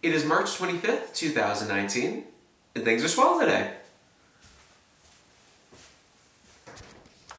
It is March 25th, 2019, and things are swell today.